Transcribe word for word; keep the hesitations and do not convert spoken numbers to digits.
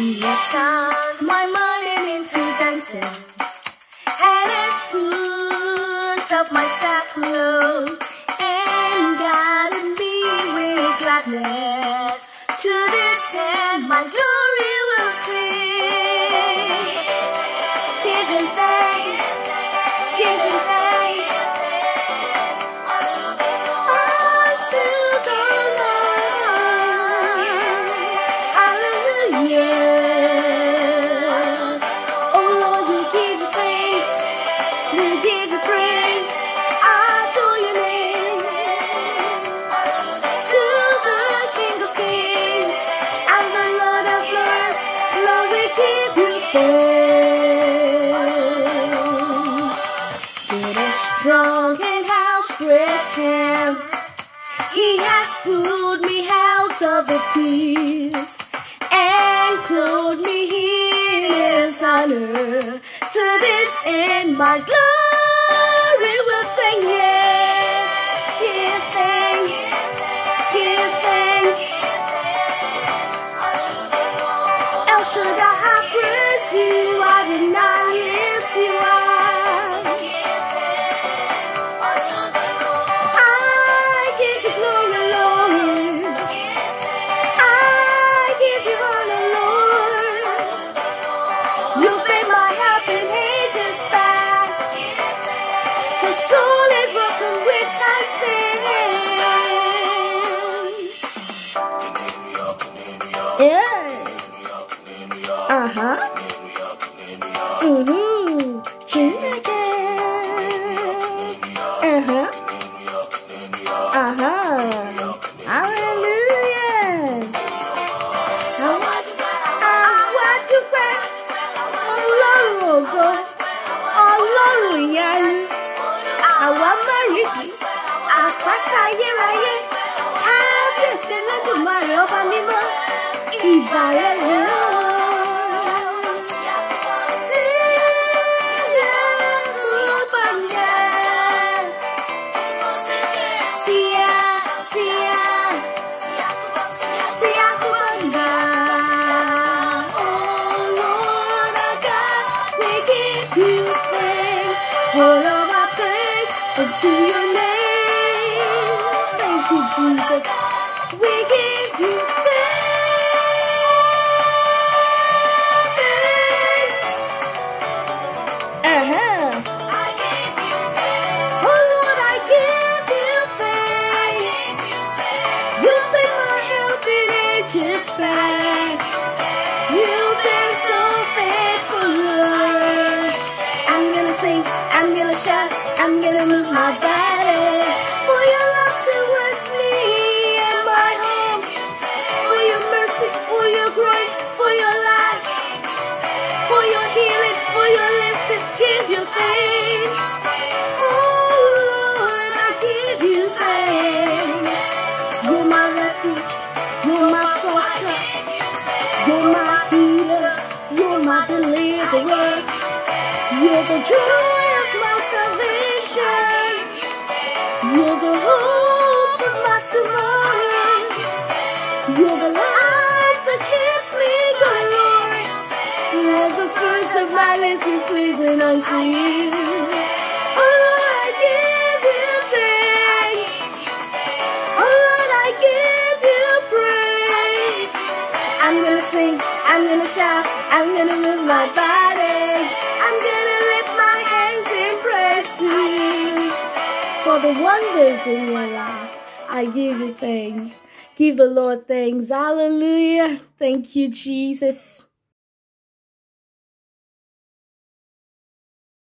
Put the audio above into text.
He has turned my morning into dancing, and has put off my sackcloth and guided me with gladness. To this end my glory will sing. Give him thanks, give him thanks unto the Lord. Hallelujah. Oh Lord, we give you praise, we give you praise. I adore your name. To the King of Kings and the Lord of Lords, Lord, we give you thanks. With a strong and outstretched hand, He has pulled me out of the pit and clothed me in His honor. To this end my glory will sing, yeah. Give thanks, give thanks. El Shaddai, I praise you, I did not lift you up. I give you glory, Lord. I give you honor, Lord. You've been my help in ages past, the solid rock on which I stand. Yeah. Uh-huh. Mm-hmm. Uh-huh. Uh-huh. Hallelujah. Àwájú pẹ́, Ọlọ́run ògo, Ọlọ́run ìyanu, àwa márìdì, àpáta ayérayé, kábíyèsí Olódùmarè ọba mímọ́, ìbà rẹ̀ rẹ̀ o. All of our praise unto your name. Thank you, Jesus. We give you thanks. Uh-huh. I give you thanks. Oh Lord, I give you thanks. You've been my help in ages past. You've been so faithful, Lord. I'm gonna sing, I'm gonna shout, I'm gonna move my body for your love towards me and my home, for your mercy, for your grace, for your life, for your healing, for your lifting. Give you thanks. Oh Lord, I give you thanks. You're my refuge, you're my fortress, you're my healer, you're my deliverer. You're the joy of my salvation. You're the hope of my tomorrow. You're the light that keeps me going, Lord. You're the fruits of my lips be pleasing unto you. Oh Lord, I give you thanks. Oh Lord, I give you praise. I'm gonna sing, I'm gonna shout, I'm gonna move my body. I'm gonna lift my hands in praise to you for the wonders in your life. I give you thanks. Give the Lord thanks. Hallelujah. Thank you, Jesus.